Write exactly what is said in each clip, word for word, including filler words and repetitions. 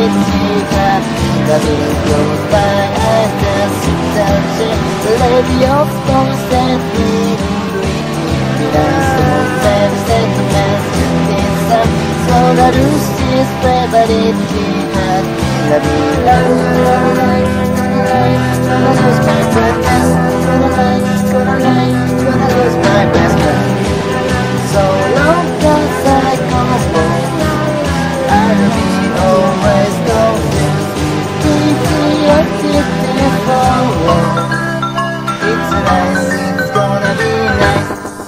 The wind goes by, I dance and touch it. The lady of storms set me free. We dance the most very sentiments. It's up, so the roost is brave, but it had the wind. Gonna lose my breath, gonna lie, gonna lie, gonna lose my best friend. So long as I come home, I'll be always gone. It's nice, it's gonna be nice.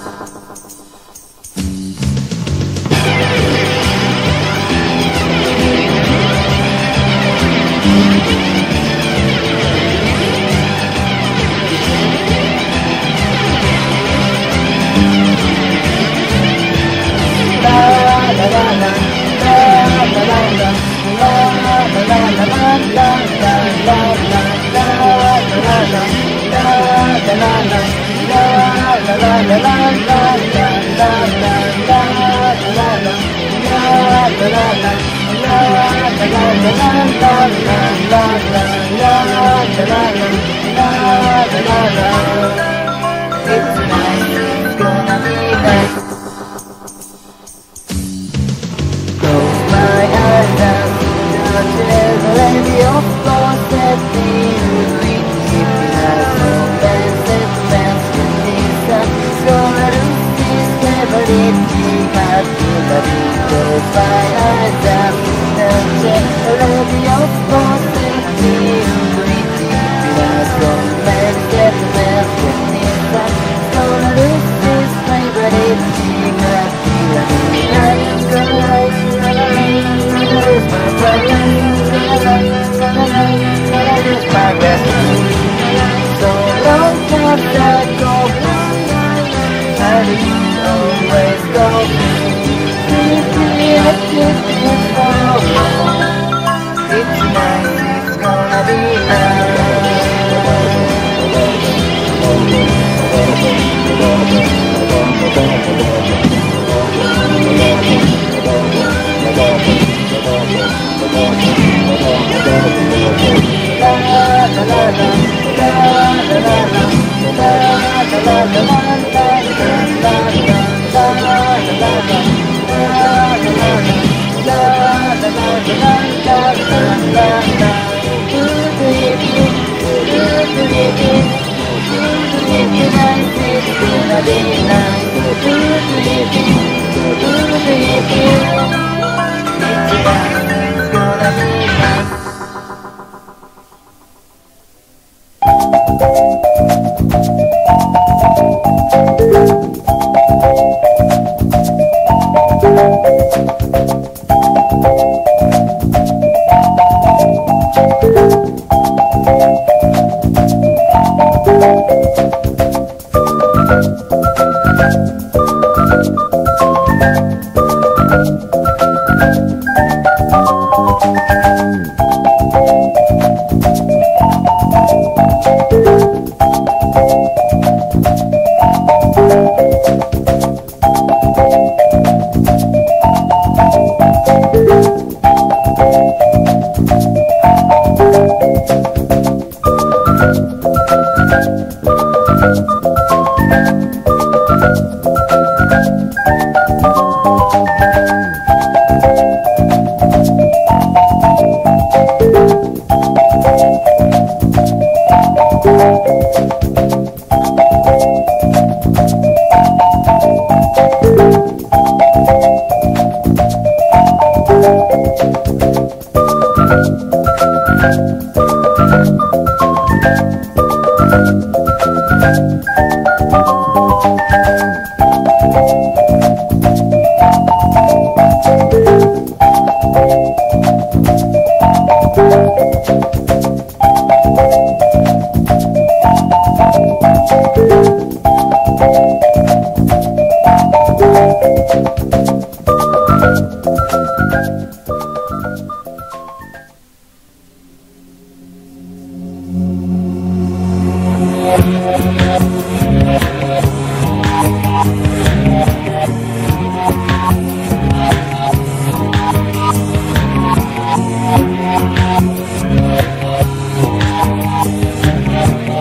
La la la la la la la la. La la la la la la la la la. It's nice, it's gonna be nice. Close my eyes and touch it. The lady of course set me free. Keeping us from best friends with this up. So I lose this favorite jihad. The wind goes by, I dance and touch it. The lady of course set me free. Keeping us from best friends with this up. So I lose this favorite jihad. The wind goes by, gonna lose my breath, gonna lie, gonna lie, gonna lose my best friend. So long as I go home, I'll always go. Simply I keep it forward. It's nice, it's gonna be nice.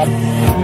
that